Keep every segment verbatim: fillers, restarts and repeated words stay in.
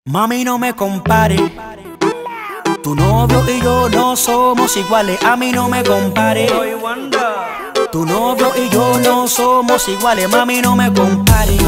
Mami, no me compare. Tu novio y yo no somos iguales. A mí no me compare. Tu novio y yo no somos iguales. Mami, no me compare.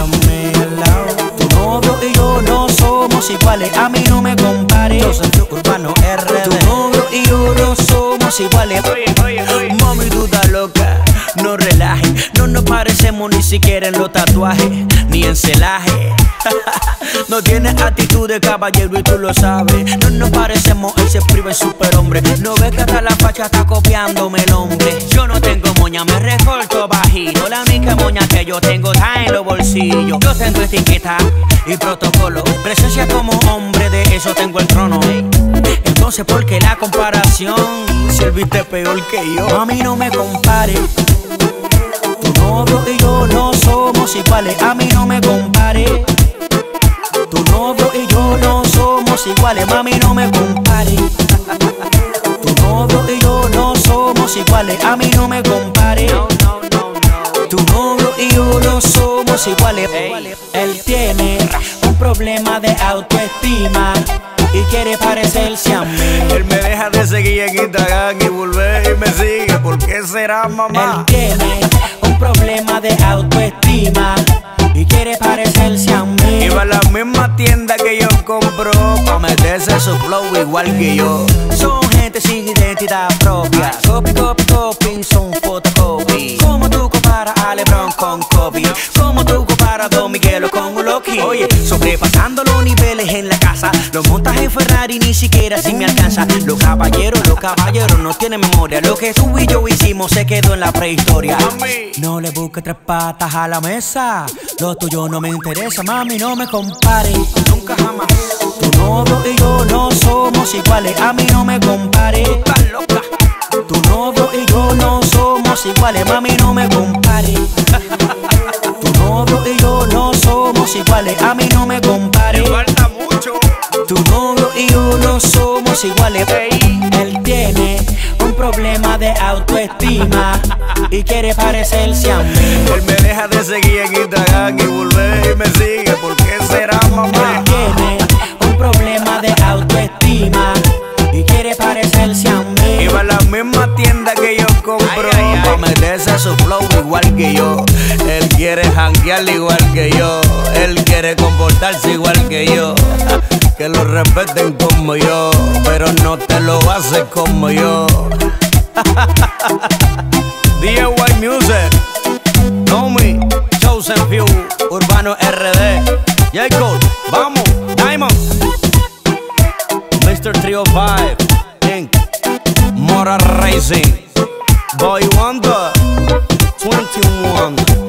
Tu novio y yo no somos iguales. A mí no me compare. Yo soy Urbano R D. Tu novio y yo no somos iguales. Mami, tú estás loca. No relajes, no nos parecemos ni siquiera en los tatuajes, ni en celaje. No tienes actitud de caballero y tú lo sabes. No nos parecemos, él se priva en superhombre. No ves que hasta la facha está copiándome el hombre. Yo no tengo moña, me recorto bajito. La única moña que yo tengo está en los bolsillos. Yo tengo etiqueta y protocolo. Presencia como hombre, de eso tengo el trono. Entonces, ¿por qué la comparación? Si él viste peor que yo. Mami, no me compare. Tu novio y yo no somos iguales. A mí no me compare. Tu novio y yo no somos iguales. Mami, no me compare. Tu novio y yo no somos iguales. A mí no me compare. Tu novio y yo no somos iguales. Él tiene un problema de autoestima y quiere parecerse a mí. Él me deja de seguir en Instagram y volver y me sigue. ¿Por qué será, mamá? Él tiene un problema de autoestima y quiere parecerse a mí. Iba a la misma tienda que yo compro pa' meterse su flow igual que yo. Son gente sin identidad propia. Copy, copy, copy, son photocopy. Como tú comparas a LeBron con Kobe. Como tú comparas a Don Miguelo con un Loki. Oye, sobrepasando los niveles en la casa. Los montas en Ferrari, ni siquiera si me alcanza. Los caballeros, los caballeros no tienen memoria. Lo que tú y yo hicimos se quedó en la prehistoria. Mami. No le busques tres patas a la mesa. Lo tuyo no me interesa, mami, no me compare. Nunca jamás. Tu novio y yo no somos iguales. A mí no me compare. Estás loca. Tu novio y yo no somos iguales. Mami, no me compare. Tu novio y yo no somos iguales. A mí no me compare. Me falta mucho. Tu novio y yo no somos iguales. Él tiene un problema de autoestima y quiere parecerse a mí. Él me deja de seguir en Instagram y volver y me sigue. ¿Por qué será, mamá? Él tiene un problema de autoestima y quiere parecerse a mí. Iba a la misma tienda que yo compro ay, ay, ay. Pa' meterse su flow igual que yo. Él quiere janguear igual que yo. Él quiere comportarse igual que yo. Que lo respeten como yo, pero no te lo hace como yo. D I Y Music, Tommy, Chosen Few, Urbano R D, J. Cole, vamos, Diamond, mister three oh five, Inc, Mora Racing, Boy Wonder, twenty-one.